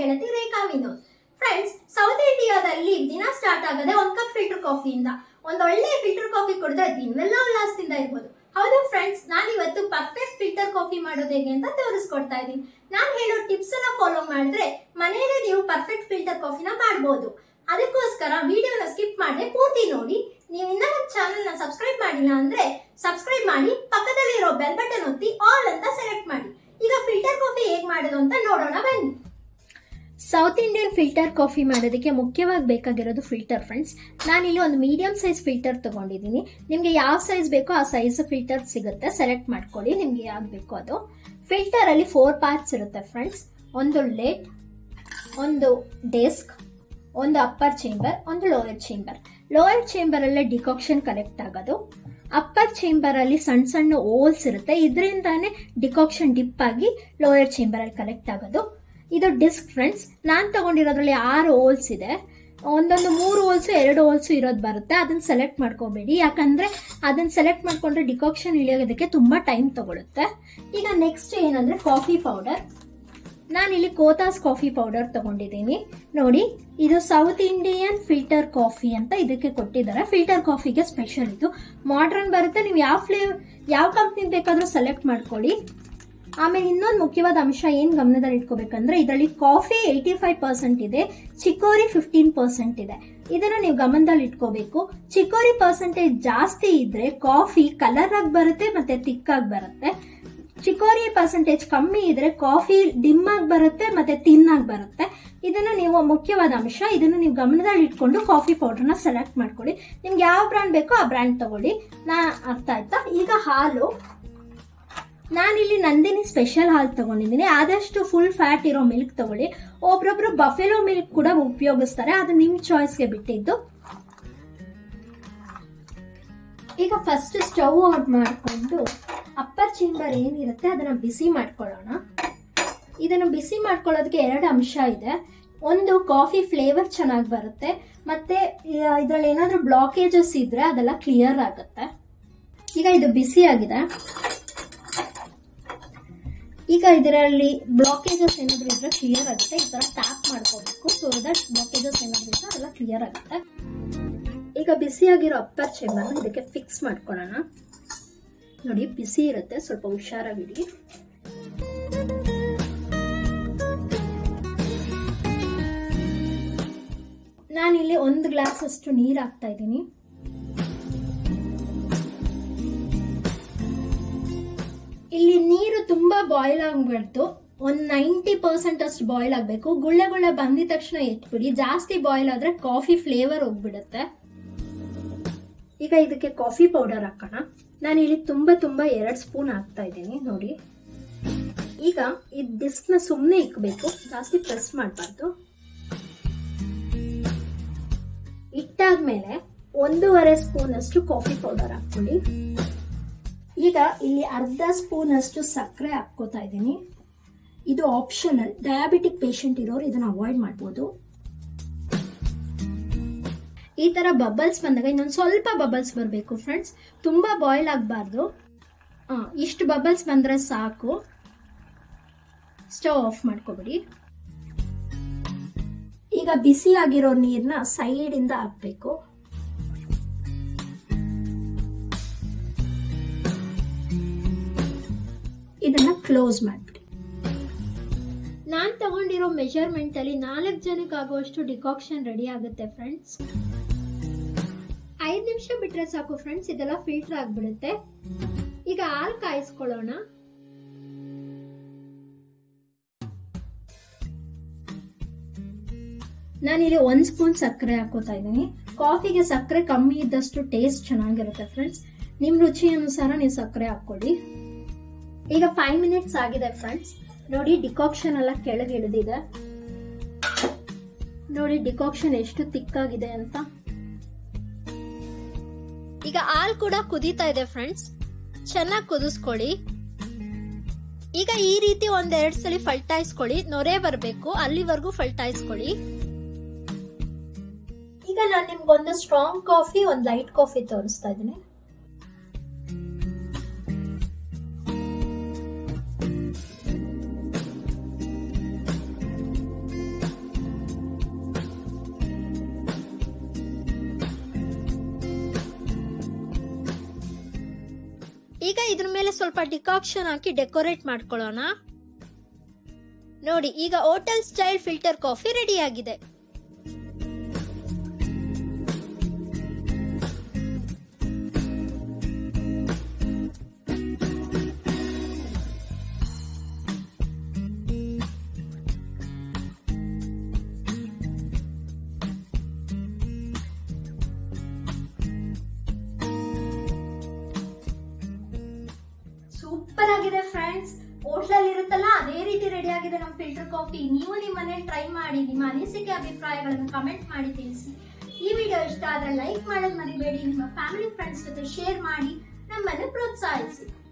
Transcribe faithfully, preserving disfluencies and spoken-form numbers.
ಗೆಳತಿ ರೇಖಾ Vinod. Friends, south ಇಂಡಿಯಾದಲ್ಲಿ ದಿನ ಸ್ಟಾರ್ಟ್ ಆಗದೆ ಒಂದ್ ಕಪ್ ಫಿಲ್ಟರ್ ಕಾಫಿಯಿಂದ. ಒಂದೊಳ್ಳೆ ಫಿಲ್ಟರ್ ಕಾಫಿ ಕುಡಿದ್ರೆ ದಿನವೆಲ್ಲ ಉಲ್ಲಾಸದಿಂದ ಇರ್ಬೋದು. ಹೌದು ಫ್ರೆಂಡ್ಸ್, ನಾನು ಇವತ್ತು ಪರ್ಫೆಕ್ಟ್ ಫಿಲ್ಟರ್ ಕಾಫಿ ಮಾಡೋದು ಹೇಗೆ ಅಂತ ತೋರಿಸ್ಕೊಡ್ತಾ ಇದ್ದೀನಿ. ನಾನು ಹೇಳೋ ಟಿಪ್ಸ್ ಅನ್ನ ಫಾಲೋ ಮಾಡಿದ್ರೆ ಮನೆಯಲ್ಲೇ ನೀವು ಪರ್ಫೆಕ್ಟ್ ಫಿಲ್ಟರ್ ಕಾಫಿನ ಮಾಡಬಹುದು. ಅದಕ್ಕೋಸ್ಕರ ವಿಡಿಯೋನ ಸ್ಕಿಪ್ ಮಾಡದೆ ಪೂರ್ತಿ ನೋಡಿ. ನೀವು ಇನ್ನ ನಮ್ಮ ಚಾನೆಲ್ ನ ಸಬ್ಸ್ಕ್ರೈಬ್ ಮಾಡಿಲ್ಲ ಅಂದ್ರೆ ಸಬ್ಸ್ಕ್ರೈಬ್ ಮಾಡಿ, ಪಕ್ಕದಲ್ಲಿರೋ ಬೆಲ್ ಬಟನ್ ಒತ್ತಿ ಆಲ್ ಅಂತ ಸೆಲೆಕ್ಟ್ ಮಾಡಿ. ಈಗ ಫಿಲ್ಟರ್ ಕಾಫಿ ಹೇಗೆ ಮಾಡೋದು ಅಂತ ನೋಡೋಣ ಬನ್ನಿ. ಸೌತ್ ಇಂಡಿಯನ್ ಫಿಲ್ಟರ್ ಕಾಫಿ ಮಾಡೋದಕ್ಕೆ ಮುಖ್ಯವಾಗಿ ಬೇಕಾಗಿರೋದು ಫಿಲ್ಟರ್ ಫ್ರೆಂಡ್ಸ್. ನಾನಿಲ್ಲಿ ಒಂದು ಮೀಡಿಯಂ ಸೈಜ್ ಫಿಲ್ಟರ್ ತಗೊಂಡಿದ್ದೀನಿ. ನಿಮಗೆ ಯಾವ ಸೈಜ್ ಬೇಕೋ ಆ ಸೈಜ್ ಫಿಲ್ಟರ್ ಸಿಗುತ್ತೆ, ಸೆಲೆಕ್ಟ್ ಮಾಡ್ಕೊಳ್ಳಿ ನಿಮ್ಗೆ ಯಾವ್ದು ಬೇಕೋ ಅದು. ಫಿಲ್ಟರ್ ಅಲ್ಲಿ ಫೋರ್ ಪಾರ್ಟ್ಸ್ ಇರುತ್ತೆ ಫ್ರೆಂಡ್ಸ್. ಒಂದು ಲೇಟ್, ಒಂದು ಡೆಸ್ಕ್, ಒಂದು ಅಪ್ಪರ್ ಚೇಂಬರ್, ಒಂದು ಲೋಯರ್ ಚೇಂಬರ್. ಲೋಯರ್ ಚೇಂಬರ್ ಅಲ್ಲೇ ಡಿಕಾಕ್ಷನ್ ಕಲೆಕ್ಟ್ ಆಗೋದು. ಅಪ್ಪರ್ ಚೇಂಬರ್ ಅಲ್ಲಿ ಸಣ್ಣ ಸಣ್ಣ ಹೋಲ್ಸ್ ಇರುತ್ತೆ, ಇದರಿಂದಾನೇ ಡಿಕಾಕ್ಷನ್ ಡಿಪ್ ಆಗಿ ಲೋಯರ್ ಚೇಂಬರ್ ಅಲ್ಲಿ ಕಲೆಕ್ಟ್ ಆಗೋದು. ಇದು ಡಿಸ್ಕ್ ಫ್ರೆಂಡ್ಸ್. ನಾನ್ ತಗೊಂಡಿರೋದ್ರಲ್ಲಿ ಆರು ಹೋಲ್ಸ್ ಇದೆ. ಒಂದೊಂದು ಮೂರು ಹೋಲ್ಸು ಎರಡು ಹೋಲ್ಸು ಇರೋದು ಬರುತ್ತೆ. ಅದನ್ನ ಸೆಲೆಕ್ಟ್ ಮಾಡ್ಕೋಬೇಡಿ, ಯಾಕಂದ್ರೆ ಅದನ್ನ ಸೆಲೆಕ್ಟ್ ಮಾಡ್ಕೊಂಡ್ರೆ ಡಿಕಾಕ್ಷನ್ ಇಳಿಯೋದಕ್ಕೆ ತುಂಬಾ ಟೈಮ್ ತಗೊಳುತ್ತೆ. ಈಗ ನೆಕ್ಸ್ಟ್ ಏನಂದ್ರೆ ಕಾಫಿ ಪೌಡರ್. ನಾನಿಲ್ಲಿ ಕೋತಾಸ್ ಕಾಫಿ ಪೌಡರ್ ತಗೊಂಡಿದ್ದೀನಿ. ನೋಡಿ, ಇದು ಸೌತ್ ಇಂಡಿಯನ್ ಫಿಲ್ಟರ್ ಕಾಫಿ ಅಂತ ಇದಕ್ಕೆ ಕೊಟ್ಟಿದ್ದಾರೆ. ಫಿಲ್ಟರ್ ಕಾಫಿಗೆ ಸ್ಪೆಷಲ್ ಇದು. ಮಾಡ್ರನ್ ಬರುತ್ತೆ, ನೀವು ಯಾವ ಫ್ಲೇವರ್ ಯಾವ ಕಂಪ್ನಿ ಬೇಕಾದ್ರೂ ಸೆಲೆಕ್ಟ್ ಮಾಡ್ಕೊಳ್ಳಿ. ಆಮೇಲೆ ಇನ್ನೊಂದು ಮುಖ್ಯವಾದ ಅಂಶ ಏನ್ ಗಮನದಲ್ಲಿ ಇಟ್ಕೋಬೇಕಂದ್ರೆ, ಇದರಲ್ಲಿ ಕಾಫಿ ಏಯ್ಟಿ ಫೈವ್ ಪರ್ಸೆಂಟ್ ಇದೆ, ಚಿಕೋರಿ ಫಿಫ್ಟೀನ್ ಪರ್ಸೆಂಟ್ ಇದೆ. ಇದನ್ನ ನೀವು ಗಮನದಲ್ಲಿ ಇಟ್ಕೋಬೇಕು. ಚಿಕೋರಿ ಪರ್ಸೆಂಟೇಜ್ ಜಾಸ್ತಿ ಇದ್ರೆ ಕಾಫಿ ಕಲರ್ ಆಗಿ ಬರುತ್ತೆ ಮತ್ತೆ ಥಿಕ್ ಆಗಿ ಬರುತ್ತೆ. ಚಿಕೋರಿ ಪರ್ಸೆಂಟೇಜ್ ಕಮ್ಮಿ ಇದ್ರೆ ಕಾಫಿ ಡಿಮ್ ಆಗಿ ಬರುತ್ತೆ ಮತ್ತೆ ತಿನ್ ಆಗಿ ಬರುತ್ತೆ. ಇದನ್ನ ನೀವು ಮುಖ್ಯವಾದ ಅಂಶ, ಇದನ್ನ ನೀವು ಗಮನದಲ್ಲಿ ಇಟ್ಕೊಂಡು ಕಾಫಿ ಪೌಡರ್ನ ಸೆಲೆಕ್ಟ್ ಮಾಡ್ಕೊಳ್ಳಿ. ನಿಮ್ಗೆ ಯಾವ ಬ್ರ್ಯಾಂಡ್ ಬೇಕೋ ಆ ಬ್ರ್ಯಾಂಡ್ ತಗೊಳ್ಳಿ. ನಾ ಅರ್ಥ ಆಯ್ತಾ? ಈಗ ಹಾಲು, ನಾನಿಲ್ಲಿ ನಂದಿನಿ ಸ್ಪೆಷಲ್ ಹಾಲು ತಗೊಂಡಿದ್ದೀನಿ. ಆದಷ್ಟು ಫುಲ್ ಫ್ಯಾಟ್ ಇರೋ ಮಿಲ್ಕ್ ತಗೊಳ್ಳಿ. ಒಬ್ರೊಬ್ರು ಬಫೆಲೋ ಮಿಲ್ಕ್ ಕೂಡ ಉಪಯೋಗಿಸ್ತಾರೆ, ಅದು ನಿಮ್ ಚಾಯ್ಸ್ಗೆ ಬಿಟ್ಟಿದ್ದು. ಈಗ ಫಸ್ಟ್ ಸ್ಟವ್ ಆನ್ ಮಾಡಿಕೊಂಡು ಅಪ್ಪರ್ ಚೇಂಬರ್ ಏನಿರುತ್ತೆ ಅದನ್ನ ಬಿಸಿ ಮಾಡ್ಕೊಳ್ಳೋಣ. ಇದನ್ನು ಬಿಸಿ ಮಾಡ್ಕೊಳ್ಳೋದಕ್ಕೆ ಎರಡು ಅಂಶ ಇದೆ. ಒಂದು, ಕಾಫಿ ಫ್ಲೇವರ್ ಚೆನ್ನಾಗಿ ಬರುತ್ತೆ, ಮತ್ತೆ ಇದರಲ್ಲಿ ಏನಾದ್ರೂ ಬ್ಲಾಕೇಜಸ್ ಇದ್ರೆ ಅದೆಲ್ಲ ಕ್ಲಿಯರ್ ಆಗುತ್ತೆ. ಈಗ ಇದು ಬಿಸಿ ಆಗಿದೆ. ಈಗ ಇದರಲ್ಲಿ ಬ್ಲಾಕೇಜಸ್ ಏನಾದ್ರು ಇದ್ರೆ ಕ್ಲಿಯರ್ ಆಗುತ್ತೆ. ಈ ತರ ಟ್ಯಾಪ್ ಮಾಡ್ಕೋಬೇಕು, ಸೊ ದಟ್ ಬ್ಲಾಕೇಜಸ್ ಏನಾದ್ರು ಇದ್ರೆ ಅದೆಲ್ಲ ಕ್ಲಿಯರ್ ಆಗುತ್ತೆ. ಈಗ ಬಿಸಿಯಾಗಿರೋ ಅಪ್ಪರ್ ಚೇಂಬರ್ನ ಇದಕ್ಕೆ ಫಿಕ್ಸ್ ಮಾಡ್ಕೊಳ್ಳೋಣ. ನೋಡಿ, ಬಿಸಿ ಇರುತ್ತೆ, ಸ್ವಲ್ಪ ಹುಷಾರಾಗಿಡಿ. ನಾನಿಲ್ಲಿ ಒಂದು ಗ್ಲಾಸ್ ಅಷ್ಟು ನೀರು ಹಾಕ್ತಾ ಇದ್ದೀನಿ. ಇಲ್ಲಿ ನೀರು ತುಂಬಾ ಬಾಯ್ಲ್ ಆಗ್ಬಿಡ್ತು, ಒಂದ್ ನೈಂಟಿ ಪರ್ಸೆಂಟ್ ಅಷ್ಟು ಬಾಯ್ಲ್ ಆಗ್ಬೇಕು. ಗುಳ್ಳೆ ಗುಳ್ಳೆ ಬಂದಿದ ತಕ್ಷಣ ಎತ್ಬಿಡಿ. ಜಾಸ್ತಿ ಬಾಯ್ಲ್ ಆದ್ರೆ ಕಾಫಿ ಫ್ಲೇವರ್ ಹೋಗ್ಬಿಡುತ್ತೆ. ಈಗ ಇದಕ್ಕೆ ಕಾಫಿ ಪೌಡರ್ ಹಾಕೋಣ. ನಾನು ಇಲ್ಲಿ ತುಂಬಾ ತುಂಬಾ ಎರಡ್ ಸ್ಪೂನ್ ಹಾಕ್ತಾ ಇದ್ದೀನಿ. ನೋಡಿ, ಈಗ ಈ ಡಿಸ್ಕ್ ನ ಸುಮ್ನೆ ಇಕ್ಬೇಕು, ಜಾಸ್ತಿ ಪ್ರೆಸ್ ಮಾಡಬಾರ್ದು. ಇಟ್ಟಾದ್ಮೇಲೆ ಒಂದೂವರೆ ಸ್ಪೂನ್ ಅಷ್ಟು ಕಾಫಿ ಪೌಡರ್ ಹಾಕೊಳ್ಳಿ. ಈಗ ಇಲ್ಲಿ ಅರ್ಧ ಸ್ಪೂನ್ ಅಷ್ಟು ಸಕ್ಕರೆ ಹಾಕೋತಾ ಇದ್ದೀನಿ. ಇದು ಆಪ್ಷನಲ್, ಡಯಾಬಿಟಿಕ್ ಪೇಷಂಟ್ ಇರೋರು ಇದನ್ನ ಅವಾಯ್ಡ್ ಮಾಡ್ಬೋದು. ಈ ತರ ಬಬಲ್ಸ್ ಬಂದಾಗ ಇನ್ನೊಂದು ಸ್ವಲ್ಪ ಬಬಲ್ಸ್ ಬರಬೇಕು ಫ್ರೆಂಡ್ಸ್, ತುಂಬಾ ಬಾಯ್ಲ್ ಆಗಬಾರ್ದು. ಇಷ್ಟು ಬಬಲ್ಸ್ ಬಂದ್ರೆ ಸಾಕು. ಸ್ಟವ್ ಆಫ್ ಮಾಡ್ಕೊಬಿಡಿ. ಈಗ ಬಿಸಿ ಆಗಿರೋ ನೀರ್ನ ಸೈಡ್ ಇಂದ ಹಾಕ್ಬೇಕು. ಇದನ್ನ ಕ್ಲೋಸ್ ಮಾಡ್ಬಿಡಿ. ನಾನ್ ತಗೊಂಡಿರೋ ಮೆಜರ್ಮೆಂಟ್ ಅಲ್ಲಿ ನಾಲ್ಕು ಜನಕ್ಕೆ ಆಗುವಷ್ಟು ಡಿಕಾಕ್ಷನ್ ರೆಡಿ ಆಗುತ್ತೆ ಫ್ರೆಂಡ್ಸ್. ಐದು ನಿಮಿಷ ಬಿಟ್ರೆ ಸಾಕು ಫ್ರೆಂಡ್ಸ್, ಇದೆಲ್ಲ ಫಿಲ್ಟರ್ ಆಗ್ಬಿಡುತ್ತೆ. ಈಗ ಹಾಲು ಕಾಯಿಸ್ಕೊಳ್ಳೋಣ. ನಾನಿಲ್ಲಿ ಒಂದ್ ಸ್ಪೂನ್ ಸಕ್ಕರೆ ಹಾಕೋತಾ ಇದ್ದೀನಿ. ಕಾಫಿಗೆ ಸಕ್ಕರೆ ಕಮ್ಮಿ ಇದ್ದಷ್ಟು ಟೇಸ್ಟ್ ಚೆನ್ನಾಗಿರುತ್ತೆ ಫ್ರೆಂಡ್ಸ್. ನಿಮ್ ರುಚಿ ಅನುಸಾರ ನೀವು ಸಕ್ಕರೆ ಹಾಕೊಳ್ಳಿ. ಈಗ ಫೈವ್ ಮಿನಿಟ್ಸ್ ಆಗಿದೆ ಫ್ರೆಂಡ್ಸ್. ನೋಡಿ, ಡಿಕಾಕ್ಷನ್ ಎಲ್ಲ ಕೆಳಗೆ ಇಳಿದಿದೆ. ನೋಡಿ ಡಿಕಾಕ್ಷನ್ ಎಷ್ಟು ತಿಕ್ ಆಗಿದೆ ಅಂತ. ಈಗ ಹಾಲು ಕೂಡ ಕುದೀತಾ ಇದೆ ಫ್ರೆಂಡ್ಸ್, ಚೆನ್ನಾಗಿ ಕುದಿಸ್ಕೊಳ್ಳಿ. ಈಗ ಈ ರೀತಿ ಒಂದೆರಡು ಸಲ ಫಲ್ಟಾಯಿಸ್ಕೊಳ್ಳಿ, ನೊರೆ ಬರಬೇಕು, ಅಲ್ಲಿವರೆಗೂ ಫಲ್ಟಾಯಿಸ್ಕೊಳ್ಳಿ. ಈಗ ನಾನು ನಿಮ್ಗೊಂದು ಸ್ಟ್ರಾಂಗ್ ಕಾಫಿ, ಒಂದು ಲೈಟ್ ಕಾಫಿ ತೋರಿಸ್ತಾ ಇದ್ದೀನಿ. ಈಗ ಇದ್ರ ಮೇಲೆ ಸ್ವಲ್ಪ ಡಿಕಾಕ್ಷನ್ ಹಾಕಿ ಡೆಕೋರೇಟ್ ಮಾಡ್ಕೊಳ್ಳೋಣ. ನೋಡಿ, ಈಗ hotel style filter coffee ready ಆಗಿದೆ. ಸೂಪರ್ ಆಗಿದೆ ಫ್ರೆಂಡ್ಸ್. ಹೋಟ್ಲಲ್ಲಿ ಇರುತ್ತಲ್ಲ ಅದೇ ರೀತಿ ರೆಡಿ ಆಗಿದೆ ನಮ್ಮ ಫಿಲ್ಟರ್ ಕಾಫಿ. ನೀವು ನಿಮ್ಮ ಮನೇಲಿ ಟ್ರೈ ಮಾಡಿ, ನಿಮ್ಮ ಅನಿಸಿಕೆ ಅಭಿಪ್ರಾಯಗಳನ್ನು ಕಮೆಂಟ್ ಮಾಡಿ ತಿಳಿಸಿ. ಈ ವಿಡಿಯೋ ಇಷ್ಟ ಆದ್ರೆ ಲೈಕ್ ಮಾಡೋದು ಮರಿಬೇಡಿ. ನಿಮ್ಮ ಫ್ಯಾಮಿಲಿ ಫ್ರೆಂಡ್ಸ್ ಜೊತೆ ಶೇರ್ ಮಾಡಿ ನಮ್ಮನ್ನು ಪ್ರೋತ್ಸಾಹಿಸಿ.